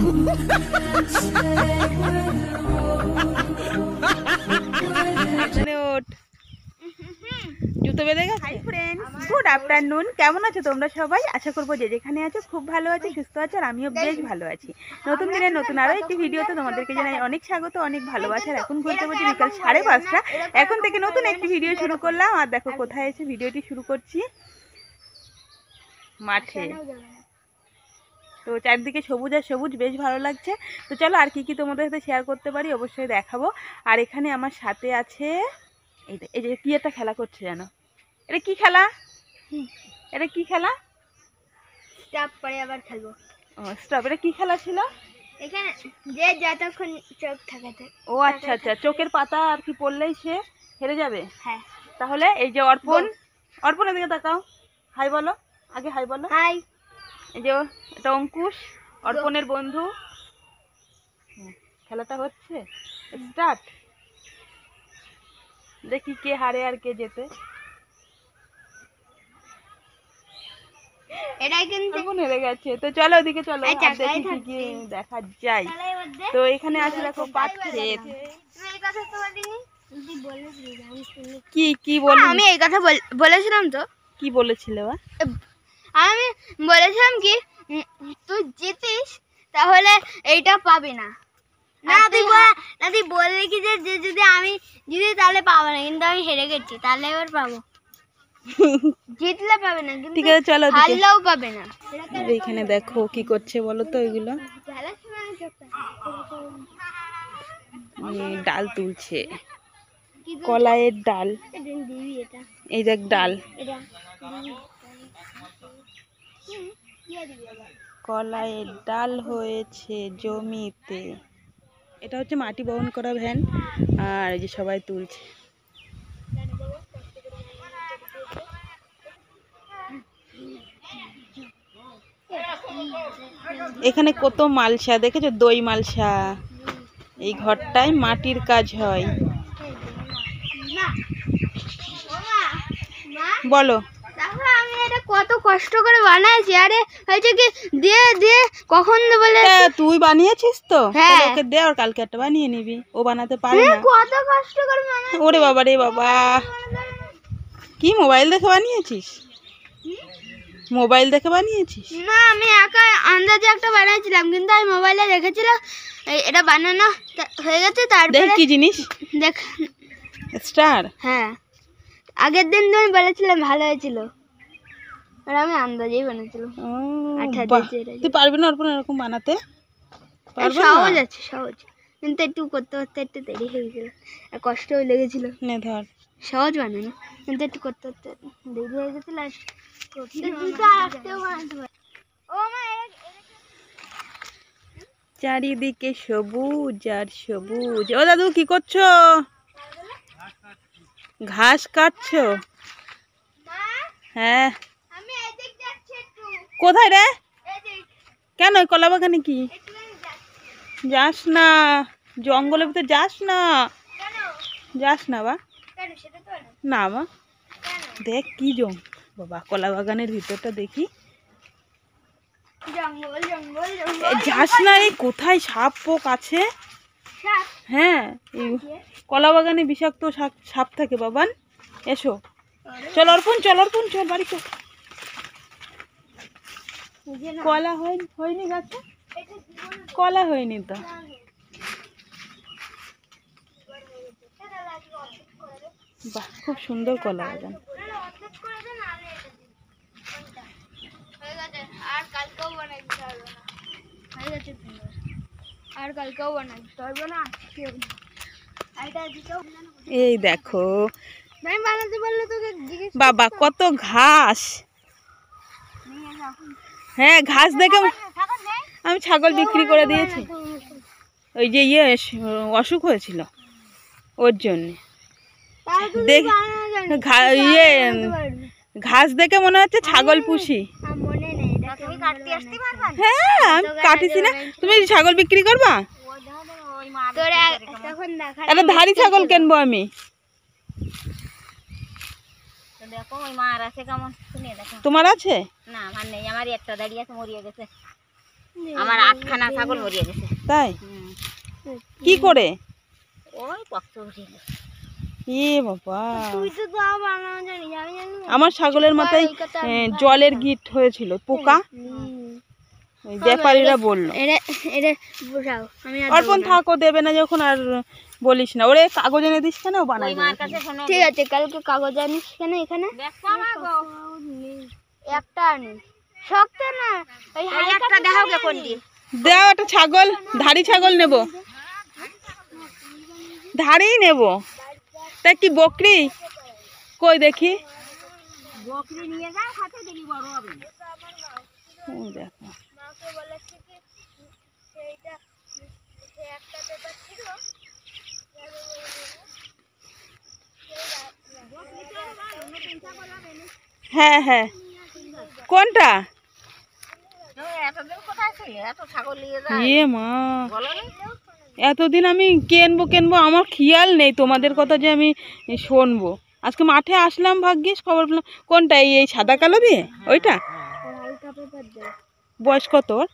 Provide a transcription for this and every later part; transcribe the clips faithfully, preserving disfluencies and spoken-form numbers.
জুতো বেঁধে গেছে। Hi friends, good afternoon. কেমন আছো তোমরা সবাই? আশা করবো যে যেখানে আছো খুব ভালো আছো, সুস্থ আছো, আর আমিও বেশ ভালো আছি। নতুন দিনের নতুন আরো একটি ভিডিওতে তোমাদেরকে জানাই অনেক স্বাগত, অনেক ভালোবাসা। এখন ঘুরতে বলছি বিকাল সাড়ে পাঁচটা। এখন থেকে নতুন একটি ভিডিও শুরু করলাম। আর দেখো কোথায় এসে ভিডিওটি শুরু করছি, মাঠে। তো চারদিকে সবুজ আর সবুজ, বেশ ভালো লাগছে। তো চলো আর কি কি তোমাদের সাথে শেয়ার করতে পারি অবশ্যই দেখাবো। আর এখানে আমার সাথে আছে এই এই যে কি একটা খেলা করছে জানো? এটা কি খেলা? এটা কি খেলা? স্টপ পরে আবার খেলবো। ও স্টপ। এটা কি খেলা ছিল? এখানে যে যতক্ষণ চোখ থাকে। ও আচ্ছা আচ্ছা, চোখের পাতা আর কি পড়লেই সে হেরে যাবে। হ্যাঁ। তাহলে এই যে অর্পণ, অর্পণের দিকে তাকাও, হাই বলো, আগে হাই বলো। হাই। এই যে এটা অঙ্কুশ, অর্পণের বন্ধু। খেলাটা হচ্ছে, স্টার্ট। দেখি কে হারে আর কে জেতে। এটাই কিন্তু অর্পণ হেরে গেছে। তো চলো ওদিকে চলো, দেখি কি কি দেখা যায়। তো এখানে আছে দেখো পাট ক্ষেত। কি কি বল? আমি এই কথা বলেছিলাম তো। কি বলেছিলে? আমি বলেছিলাম কি তুই জিতিস তাহলে এইটা পাবি না। না তুই না তুই বললি কি যে যদি আমি জিতি তাহলে পাবো না, কিন্তু আমি হেরে গেছি তাহলে এবার পাবো। জিতলে পাবে না, ঠিক আছে চলো, হারলেও পাবে না। এইখানে দেখো কি করছে বলো তো। এগুলো ডাল তুলছে, কলাইয়ের ডাল। এই দেখ ডাল, কলাইয়ের ডাল হয়েছে জমিতে। এটা হচ্ছে মাটি বহন করা ভ্যান, আর এই যে সবাই তুলছে। এখানে কত মালসা দেখেছো? দই মালসা। এই ঘরটায় মাটির কাজ হয়। বলো। আমি এটা কত কষ্ট করে বানাইছি। আরে হয়েছে কি দিয়ে দিয়ে কখন বলে তুই বানিয়েছিস তো? হ্যাঁ। ওকে দে, আর কালকে একটা বানিয়ে নিবি। ও বানাতে পারে না। কত কষ্ট করে বানাই। ওরে বাবা রে বাবা, কি মোবাইল দেখে বানিয়েছিস? মোবাইল দেখে বানিয়েছিস? না, আমি একা আন্দাজে একটা বানাইছিলাম, কিন্তু আমি মোবাইলে দেখেছিলাম এটা বানানো হয়ে গেছে। তারপরে দেখ কি জিনিস? দেখ স্টার। হ্যাঁ, আগের দিন তো আমি বলেছিলাম ভালো হয়েছিল, আর আমি আন্দাজেই বানিয়েছিলাম। তুই পারবি না অর্পণ এরকম বানাতে? সহজ আছে, সহজ, কিন্তু একটু করতে করতে একটু দেরি হয়ে গেছিল আর কষ্টও লেগেছিল। নে ধর। সহজ বানানো, কিন্তু একটু করতে করতে দেরি হয়ে গেছিল। আর চারিদিকে সবুজ আর সবুজ। ও দাদু কি করছো? ঘাস কাটছো? হ্যাঁ। কোথায় রে? কেন কলা বাগানে? কি যাস না, জঙ্গলের ভিতরে যাস না, যাস না বা। না বা, দেখ কি জং বাবা, কলা বাগানের ভিতরটা দেখি। যাস না, এই কোথায় সাপ পোক আছে। হ্যাঁ, এই কলা বাগানে বিষাক্ত সাপ থাকে বাবান। এসো, চল অর্পণ, চল অর্পণ, চল বাড়ি চল। কলা হয়নি গাছে, কলা হয়নি তো। বাহ, খুব সুন্দর কলা বাগান। এই দেখো বাবা কত ঘাস। হ্যাঁ, ঘাস দেখে আমি ছাগল বিক্রি করে দিয়েছি। ওই যে ইয়ে অসুখ হয়েছিল ওর জন্য। দেখ ইয়ে ঘাস দেখে মনে হচ্ছে ছাগল পুষি। হ্যাঁ, আমি কাটিছি না। তুমি ছাগল বিক্রি করবা? একটা ধাড়ি ছাগল কিনবো আমি। দেখো ওই মার আছে কেমন, শুনে দেখো। তোমার আছে? না, আমার নেই, আমার একটা দাঁড়িয়ে আছে, মরিয়ে গেছে। আমার আটখানা ছাগল মরিয়ে গেছে। তাই কি করে? ওই পক্ত উঠে গেছে। এ বাবা, তুই তো তাও বানানো জানিস, আমি জানি না। আমার ছাগলের মাথায় জলের গিট হয়েছিল, পোকা। ওই ব্যাপারীরা বললো। অর্পণ থাকো, দেবে না যখন আর বলিস না। ওরে কাগজ এনে দিস কেন, ও বানাই দেবে। ঠিক আছে, কালকে কাগজ আনিস কেন এখানে? একটা আনি, শক্ত না, ওই একটা দেখাও কে কোন দিয়ে দাও। একটা ছাগল, ধাড়ি ছাগল নেব, ধাড়ি নেব। তা কি বকরি কই দেখি? বকরি নিয়ে যাও, হাতে দিলি বড় হবে। ও দেখো, মাকে বলেছে কি সেইটা সে একটা পেপার ছিল, হ্যাঁ হ্যাঁ। কোনটা? এতদিন কোথায় ছিল? এত ছাগল নিয়ে যায়। এ মা, এতদিন আমি কেনবো কেনবো, আমার খেয়াল নেই তোমাদের কথা যে আমি শুনবো। আজকে মাঠে আসলাম, ভাগ্যিস খবর পেলাম। কোনটা? এই এই সাদা কালো দিয়ে ওইটা? বয়স কত ওর?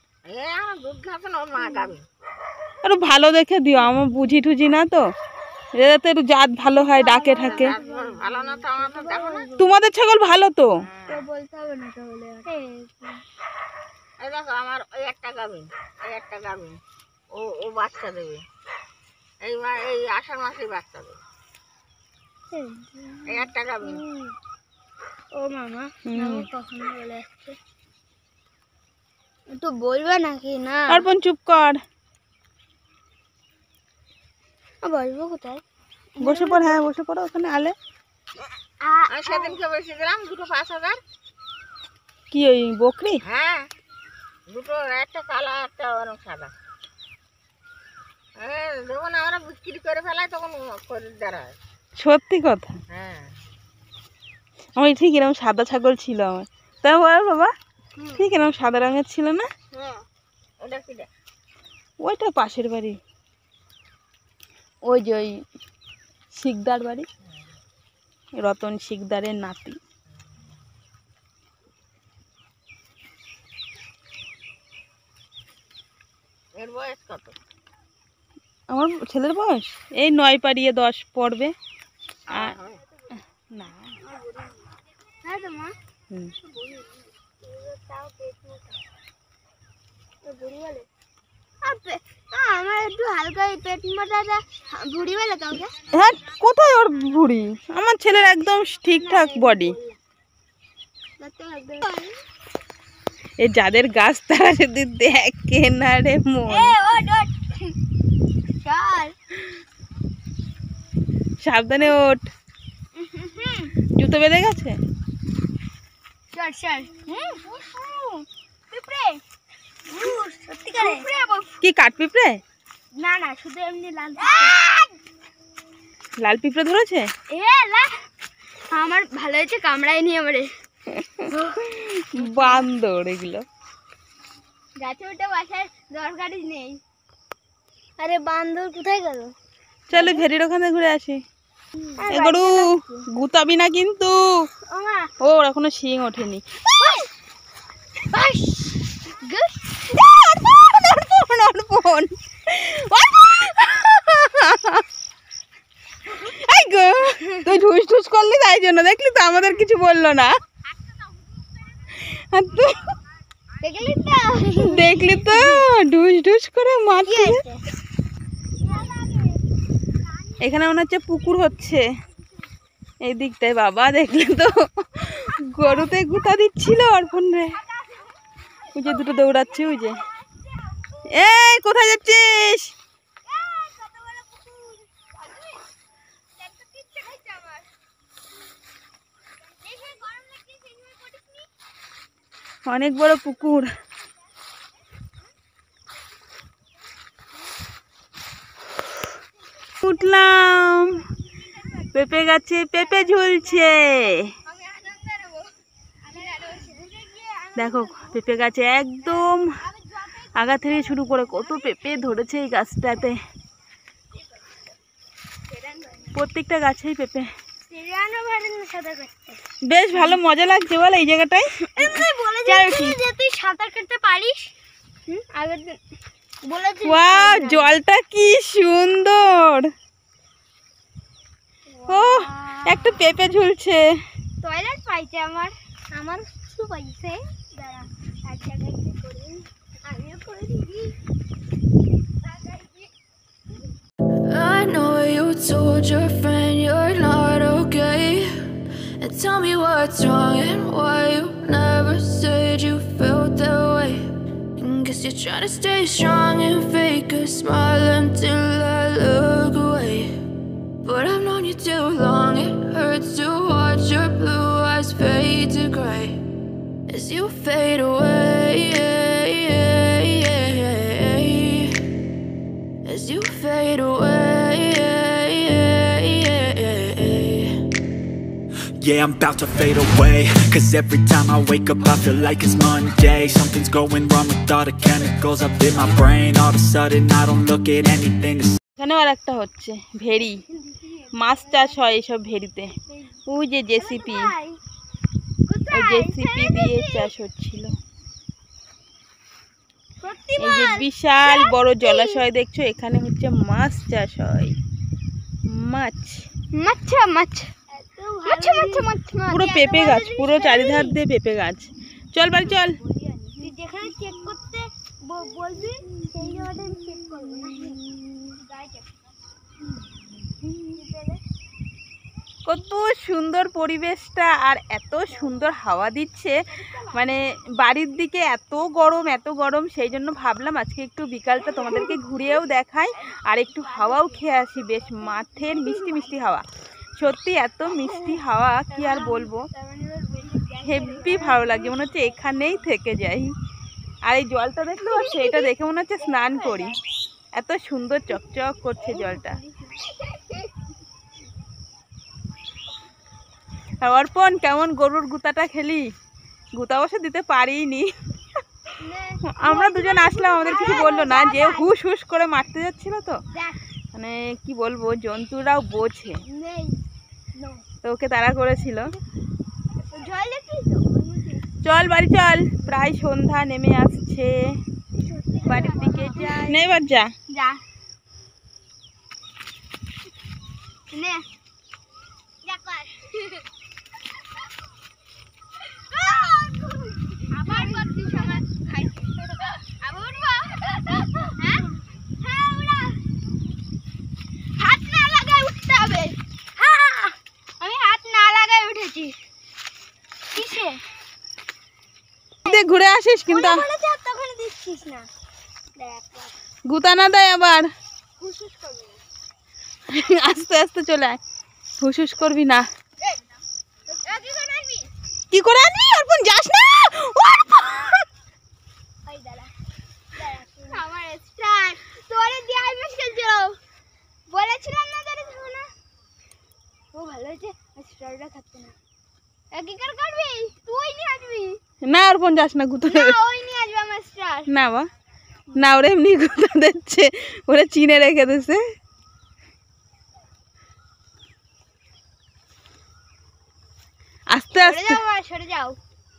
আরো ভালো দেখে দিও, আমার বুঝি টুঝি না তো, যাতে একটু জাত ভালো হয়, ডাকে ঠাকে। তোমাদের ছাগল ভালো তো। বলতে হবে না তাহলে। এই দেখো, আমার ওই একটা গাভিন, এই একটা গাভিন, ও ও বাচ্চা দেবে। এই এই আষাঢ় মাসেই বাচ্চা দেবে। এই একটা গাভিন। ও মামা, মামা কখন বলে আসছে? তো বলবে নাকি না? অর্পণ চুপ কর। বলবো কোথায়? বসে পড়। হ্যাঁ বসে পড়ো ওখানে আলে। আমি সেদিনকে বসে দিলাম দুটো পাঁচ হাজার। কি ওই বকরি? হ্যাঁ, দুটো, একটা কালো একটা অনেক সাদা। হ্যাঁ, যখন আমরা বিক্রি করে ফেলাই তখন খরিদ্দার হয়। সত্যি কথা? হ্যাঁ, আমার ঠিক এরকম সাদা ছাগল ছিল আমার। তাই বল বাবা, ঠিক এরকম সাদা রঙের ছিল না? হ্যাঁ। ওটা কি? ওইটা পাশের বাড়ি, ওই যে ওই শিকদার বাড়ি, রতন শিকদারের নাতি। এর বয়স কত? আমার ছেলের বয়স এই নয় পাড়িয়ে দশ পড়বে। আর না, হ্যাঁ তো মা, হুম, আমার একটু হালকা পেট মোটাটা ভুড়ি বলে কাউকে। হ্যাঁ, কোথায় ওর ভুড়ি? আমার ছেলের একদম ঠিকঠাক বডি। এই যাদের গাছ তারা যদি দেখে না রে মন। সাবধানে ওঠ, জুতো বেঁধে গেছে। কি কাঠ পিঁপড়ে? না না, শুধু এমনি লাল লাল পিঁপড়ে ধরেছে। আমার ভালো হয়েছে, কামড়ায় নি আমারে। বান্দর এগুলো। গাছে উঠে বসার দরকারই নেই। আরে বান্দর কোথায় গেল? চলো ভেরির ওখানে ঘুরে আসি। এ গরু গুতাবি না কিন্তু। ও এখনো শিং ওঠেনি। তুই ঢুস ঢুস করলি তাই জন্য, দেখলি তো আমাদের কিছু বললো না। দেখলি তো ঢুস ঢুস করে মারছে। এখানে মনে হচ্ছে পুকুর হচ্ছে এই দিকটায়। বাবা দেখলে তো গরুতে গুতা দিচ্ছিল অর্পণ রে। ওই যে দুটো দৌড়াচ্ছে, ওই যে। এই কোথায় যাচ্ছিস? অনেক বড় পুকুর। উঠলাম, পেঁপে গাছে পেঁপে ঝুলছে। দেখো পেঁপে গাছে একদম আগা থেকে শুরু করে কত পেঁপে ধরেছে এই গাছটাতে। প্রত্যেকটা গাছেই পেঁপে। বেশ ভালো মজা লাগছে বল এই জায়গাটায়। তুই সাঁতার কাটতে পারিস? হুম আগের দিন বলেছি। ওয়াও, জলটা কি সুন্দর। ও, একটা পেঁপে ঝুলছে। টয়লেট পাইছে আমার আমার কিছু পাইছে। দাঁড়া এক জায়গায় কি করি, আমিও করে দিই। I know you told your friend you're not okay, and tell me what's wrong and why you never said you felt that way. And guess you're trying to stay strong and fake a smile until I look away. But I've known you too long, it hurts to watch your blue eyes fade to gray as you fade away, as you fade away. Yeah, I'm about to fade away, cause every time I wake up I feel like it's Monday. Something's going wrong with all the chemicals up in my brain. All of a sudden I don't look at anything the এখানে আর একটা হচ্ছে ভেড়ি, মাছ চাষ হয় এইসব ভেড়িতে। ওই যে JCB, ওই JCB দিয়ে চাষ হচ্ছিল। এই যে বিশাল বড় জলাশয় দেখছো, এখানে হচ্ছে মাছ চাষ হয়। মাছ মাছ মাছ মাছ মাছ মাছ পুরো পেঁপে গাছ, পুরো চারিধার দিয়ে পেঁপে গাছ। চল বাড়ি চল। তুই যেখানে চেক করতে বলবি সেই জায়গাটা আমি চেক করবো না। কত সুন্দর পরিবেশটা, আর এত সুন্দর হাওয়া দিচ্ছে। মানে বাড়ির দিকে এত গরম এত গরম, সেই জন্য ভাবলাম আজকে একটু বিকালটা তোমাদেরকে ঘুরিয়েও দেখাই আর একটু হাওয়াও খেয়ে আসি। বেশ মাঠের মিষ্টি মিষ্টি হাওয়া, সত্যি এত মিষ্টি হাওয়া কি আর বলবো, হেব্বি ভালো লাগে, মনে হচ্ছে এখানেই থেকে যাই। আর এই জলটা দেখতে পাচ্ছি, এটা দেখে মনে হচ্ছে স্নান করি, এত সুন্দর চকচক করছে জলটা। অর্পণ, কেমন গরুর গুতাটা খেলি? গুতা অবশ্য দিতে পারিনি, আমরা দুজন আসলাম, আমাদের কিছু বললো না, যে হুস হুস করে মারতে যাচ্ছিল তো, মানে কি বলবো, জন্তুরাও বোঝে তো ওকে তাড়া করেছিল। চল বাড়ি চল, প্রায় সন্ধ্যা নেমে আসছে, বাড়ির দিকে নে, এবার যা যা নে যা কর। আবার করছিস আমার খাইতে, আবার উঠবো। হ্যাঁ হ্যাঁ উড়া, হাত না লাগায় উঠতে হবে। হ্যাঁ আমি হাত না লাগায় উঠেছি। কিসে ঘুরে আসিস, কিন্তু তখন দিচ্ছিস না, গুতা না দেয় আবার, হুসুস করবি না। আস্তে আস্তে চলে আয়, হুসুস করবি না। এই, কি করে আনবি? কি করে আনবি? অর্পণ যাস না, ওই দাঁড়া দাঁড়া, আমার স্টার তোরে দিয়ে আই মুশকিল ছিল, বলেছিলাম না তোরে খাবো না। ও ভালো হয়েছে, স্টারটা খাচ্ছে না। কি করে করবি? তুই নিয়ে আসবি না অর্পণ যাস না, গুতা না, দেবে ওই নিয়ে আসবে আমার স্টার। না বা, না ওরা এমনি গুতা দিচ্ছে, ওরা চিনে রেখে দিচ্ছে। আস্তে সরে আস্তে যাও আর সরে যাও।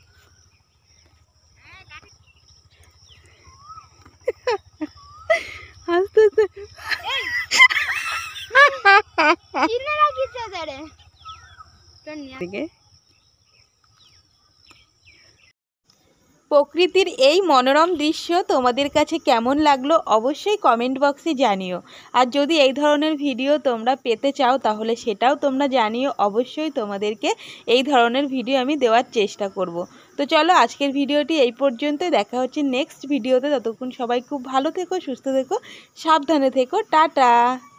আস্তে আস্তে চিনে রাখিস তোরে তোর নিয়ে। প্রকৃতির এই মনোরম দৃশ্য তোমাদের কাছে কেমন লাগলো অবশ্যই কমেন্ট বক্সে জানিও। আর যদি এই ধরনের ভিডিও তোমরা পেতে চাও তাহলে সেটাও তোমরা জানিও, অবশ্যই তোমাদেরকে এই ধরনের ভিডিও আমি দেওয়ার চেষ্টা করব। তো চলো আজকের ভিডিওটি এই পর্যন্ত, দেখা হচ্ছে নেক্সট ভিডিওতে। ততক্ষণ সবাই খুব ভালো থেকো, সুস্থ থেকো, সাবধানে থেকো, টাটা।